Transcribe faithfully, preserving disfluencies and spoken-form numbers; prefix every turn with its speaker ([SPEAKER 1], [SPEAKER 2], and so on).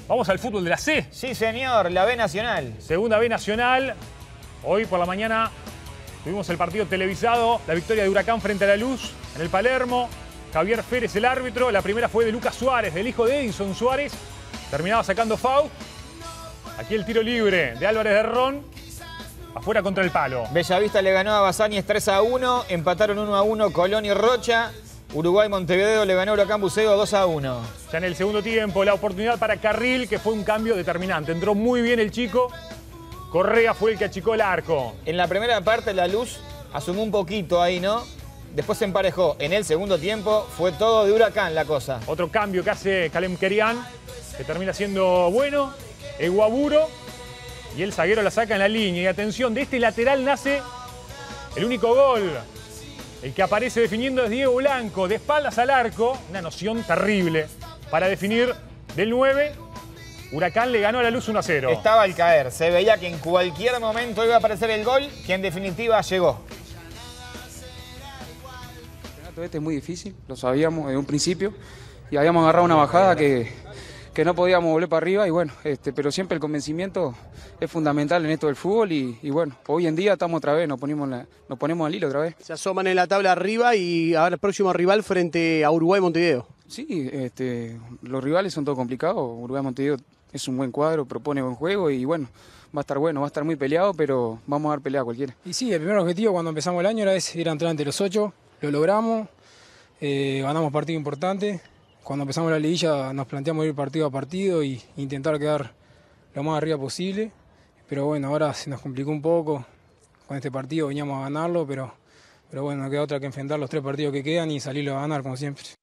[SPEAKER 1] Vamos al fútbol de la C.
[SPEAKER 2] Sí, señor, la B Nacional.
[SPEAKER 1] Segunda B Nacional. Hoy por la mañana tuvimos el partido televisado, la victoria de Huracán frente a La Luz en el Palermo. Javier Férez, el árbitro. La primera fue de Lucas Suárez, del hijo de Edison Suárez. Terminaba sacando foul. Aquí el tiro libre de Álvarez de Ron. Afuera contra el palo.
[SPEAKER 2] Bellavista le ganó a Basáñez tres a uno. Empataron uno a uno Colón y Rocha. Uruguay Montevideo le ganó a Huracán Buceo dos a uno.
[SPEAKER 1] Ya en el segundo tiempo, la oportunidad para Carril, que fue un cambio determinante. Entró muy bien el chico. Correa fue el que achicó el arco.
[SPEAKER 2] En la primera parte La Luz asumó un poquito ahí, ¿no? Después se emparejó. En el segundo tiempo fue todo de Huracán la cosa.
[SPEAKER 1] Otro cambio que hace Kalem Kerian, que termina siendo bueno. Eguaburo. Y el zaguero la saca en la línea. Y atención, de este lateral nace el único gol. El que aparece definiendo es Diego Blanco, de espaldas al arco. Una noción terrible para definir del nueve. Huracán le ganó a La Luz uno a cero.
[SPEAKER 2] Estaba al caer. Se veía que en cualquier momento iba a aparecer el gol, que en definitiva llegó.
[SPEAKER 3] El campeonato este es muy difícil, lo sabíamos desde un principio. Y habíamos agarrado una bajada que, que no podíamos volver para arriba. Y bueno, este, pero siempre el convencimiento es fundamental en esto del fútbol. Y, y bueno, hoy en día estamos otra vez, nos ponemos, la, nos ponemos al hilo otra vez.
[SPEAKER 4] Se asoman en la tabla arriba y ahora el próximo rival frente a Uruguay Montevideo.
[SPEAKER 3] Sí, este, los rivales son todos complicados. Uruguay Montevideo es un buen cuadro, propone buen juego y bueno, va a estar bueno, va a estar muy peleado, pero vamos a dar pelea a cualquiera.
[SPEAKER 5] Y sí, el primer objetivo cuando empezamos el año era ese, ir a entrar entre los ocho, lo logramos, eh, ganamos partido importante. Cuando empezamos la liguilla nos planteamos ir partido a partido e intentar quedar lo más arriba posible, pero bueno, ahora se nos complicó un poco, con este partido veníamos a ganarlo, pero, pero bueno, no queda otra que enfrentar los tres partidos que quedan y salirlo a ganar como siempre.